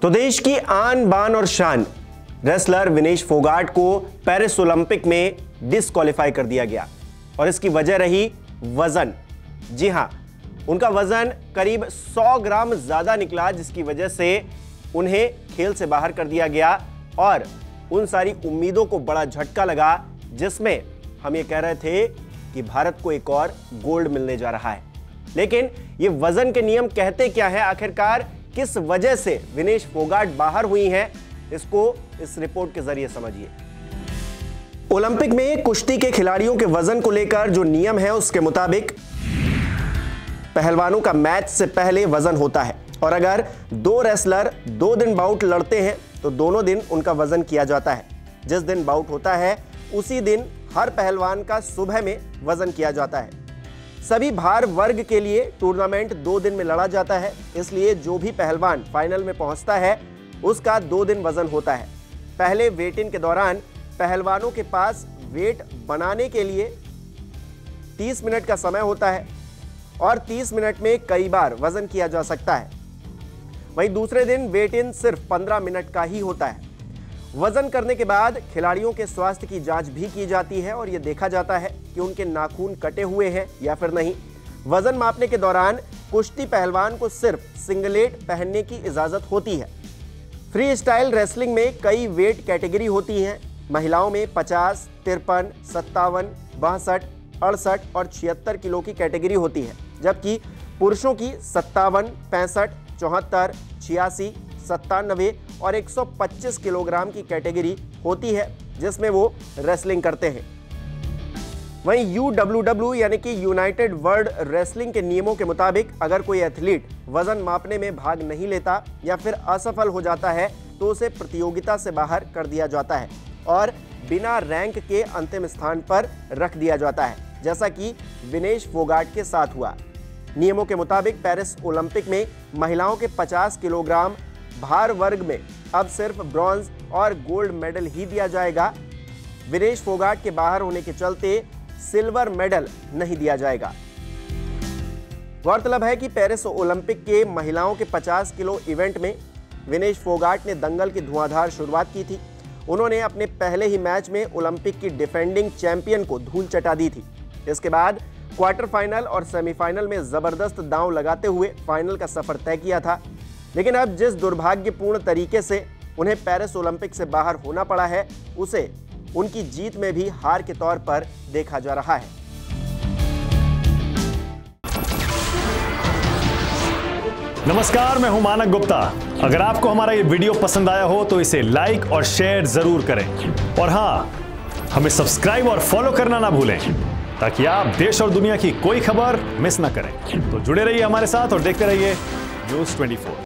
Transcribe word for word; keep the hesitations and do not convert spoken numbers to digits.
तो देश की आन बान और शान रेसलर विनेश फोगाट को पेरिस ओलंपिक में डिस्क्वालीफाई कर दिया गया और इसकी वजह रही वजन। जी हां, उनका वजन करीब सौ ग्राम ज्यादा निकला, जिसकी वजह से उन्हें खेल से बाहर कर दिया गया और उन सारी उम्मीदों को बड़ा झटका लगा जिसमें हम ये कह रहे थे कि भारत को एक और गोल्ड मिलने जा रहा है। लेकिन ये वजन के नियम कहते क्या है, आखिरकार किस वजह से विनेश फोगाट बाहर हुई हैं, इसको इस रिपोर्ट के जरिए समझिए। ओलंपिक में कुश्ती के खिलाड़ियों के वजन को लेकर जो नियम है उसके मुताबिक पहलवानों का मैच से पहले वजन होता है और अगर दो रेसलर दो दिन बाउट लड़ते हैं तो दोनों दिन उनका वजन किया जाता है। जिस दिन बाउट होता है उसी दिन हर पहलवान का सुबह में वजन किया जाता है। सभी भार वर्ग के लिए टूर्नामेंट दो दिन में लड़ा जाता है, इसलिए जो भी पहलवान फाइनल में पहुंचता है उसका दो दिन वजन होता है। पहले वेट इन के दौरान पहलवानों के पास वेट बनाने के लिए तीस मिनट का समय होता है और तीस मिनट में कई बार वजन किया जा सकता है। वहीं दूसरे दिन वेट इन सिर्फ पंद्रह मिनट का ही होता है। वजन करने के बाद खिलाड़ियों के स्वास्थ्य की जांच भी की जाती है और यह देखा जाता है कि उनके नाखून कटे हुए हैं या फिर नहीं। वजन मापने के दौरान कुश्ती पहलवान को सिर्फ सिंगलेट पहनने की इजाजत होती है। फ्री स्टाइल रेसलिंग में कई वेट कैटेगरी होती हैं। महिलाओं में पचास, तिरपन, सत्तावन, बासठ, अड़सठ और छिहत्तर किलो की कैटेगरी होती है, जबकि पुरुषों की सत्तावन, पैंसठ, चौहत्तर, छियासी, सत्तानवे और एक सौ पच्चीस किलोग्राम की कैटेगरी होती है जिसमें वो रेसलिंग करते हैं। वहीं यू डब्ल्यू डब्ल्यू यानी कि यूनाइटेड वर्ल्ड रेसलिंग के नियमों के मुताबिक अगर कोई एथलीट वजन मापने में भाग नहीं लेता या फिर असफल हो जाता है तो उसे प्रतियोगिता से बाहर कर दिया जाता है और बिना रैंक के अंतिम स्थान पर रख दिया जाता है, जैसा कि विनेश फोगाट के साथ हुआ। नियमों के मुताबिक पेरिस ओलंपिक में महिलाओं के पचास किलोग्राम भार वर्ग में अब सिर्फ ब्रॉन्ज और गोल्ड मेडल ही दिया जाएगा। विनेश फोगाट के बाहर होने के चलते सिल्वर मेडल नहीं दिया जाएगा। गौरतलब है कि पेरिस ओलंपिक के महिलाओं के पचास किलो इवेंट में विनेश फोगाट ने दंगल की धुआंधार शुरुआत की थी। उन्होंने अपने पहले ही मैच में ओलंपिक की डिफेंडिंग चैंपियन को धूल चटा दी थी। इसके बाद क्वार्टर फाइनल और सेमीफाइनल में जबरदस्त दांव लगाते हुए फाइनल का सफर तय किया था। लेकिन अब जिस दुर्भाग्यपूर्ण तरीके से उन्हें पेरिस ओलंपिक से बाहर होना पड़ा है, उसे उनकी जीत में भी हार के तौर पर देखा जा रहा है। नमस्कार, मैं हूं मानक गुप्ता। अगर आपको हमारा ये वीडियो पसंद आया हो तो इसे लाइक और शेयर जरूर करें और हाँ, हमें सब्सक्राइब और फॉलो करना ना भूलें ताकि आप देश और दुनिया की कोई खबर मिस ना करें। तो जुड़े रहिए हमारे साथ और देखते रहिए न्यूज़ चौबीस।